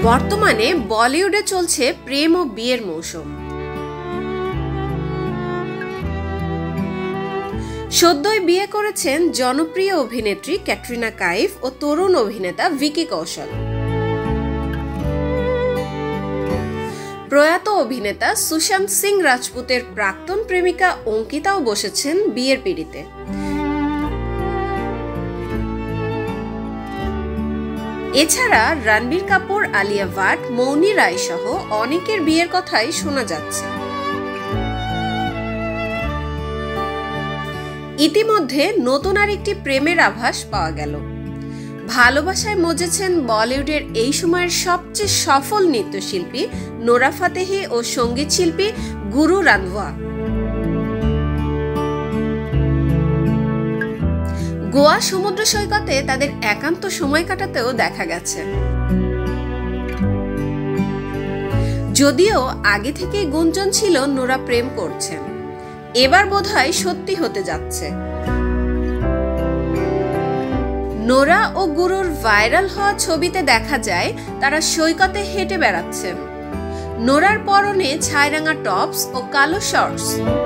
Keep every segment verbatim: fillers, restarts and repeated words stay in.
বর্তমানে বলিউডে চলছে প্রেম ও বিয়ের মৌসুম। সদ্যই বিয়ে করেছেন জনপ্রিয় অভিনেত্রী ক্যাটরিনা কাইফ ও তরুণ অভিনেতা ভিকি কৌশল। প্রয়াত অভিনেতা সুশান্ত সিং রাজপুতের প্রাক্তন প্রেমিকা অঙ্কিতাও বসেছেন বিয়ের পিঁড়িতে। এছাড়া রণবীর কাপুর, আলিয়া ভাট, মৌনি রায় সহ অনেকের বিয়ের কথাই শোনা যাচ্ছে। ইতিমধ্যে নতুন আরেকটি প্রেমের আভাস পাওয়া গেল। ভালোবাসায় মজেছেন বলিউডের এই সময়ের সবচেয়ে সফল নৃত্যশিল্পী নোরা ফাতেহি ও সঙ্গীত শিল্পী গুরু রানভা। গোয়া সমুদ্র সৈকতে তাদের একান্ত সময় কাটাতেও দেখা গেছে। যদিও আগে থেকেই গুঞ্জন ছিল নোরা প্রেম করছেন, এবার বোধহয় সত্যি হতে যাচ্ছে। নোরা ও গুরুর ভাইরাল হওয়া ছবিতে দেখা যায় তারা সৈকতে হেঁটে বেড়াচ্ছেন। নোরার পরনে ছাইরাঙা টপস ও কালো শর্টস,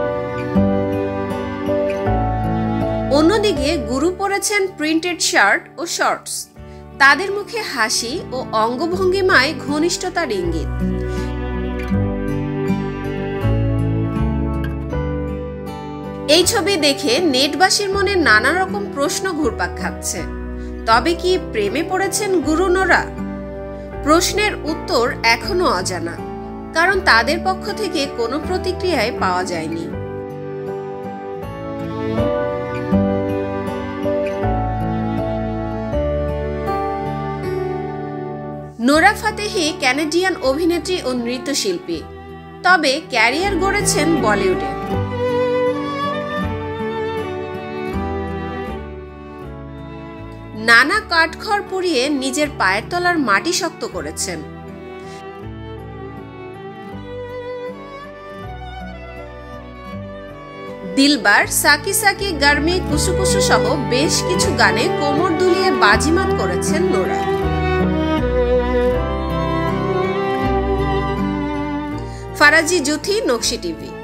অন্যদিকে গুরু পরেছেন প্রিন্টেড শার্ট ও শর্টস। তাদের মুখে হাসি ও অঙ্গভঙ্গিমায় ঘনিষ্ঠতার ইঙ্গিত। এই ছবি দেখে নেটবাসীর মনে নানা রকম প্রশ্ন ঘুরপাক খাচ্ছে। তবে কি প্রেমে পড়েছেন গুরু নোরা? প্রশ্নের উত্তর এখনো অজানা, কারণ তাদের পক্ষ থেকে কোনো প্রতিক্রিয়ায় পাওয়া যায়নি। নোরা ফাতেহি কানাডিয়ান অভিনেত্রী ও নৃত্যশিল্পী, তবে ক্যারিয়ার গড়েছেন বলিউডে। নানা কাঠখড় পুড়িয়ে নিজের পায়ের তলার মাটি শক্ত করেছেন। দিলবার, সাকি সাকি, গার্মি, কুসু কুসু সহ বেশ কিছু গানে কোমর দুলিয়ে বাজিমাত করেছেন নোরা। ফারাজি জুথি, নকশি টিভি।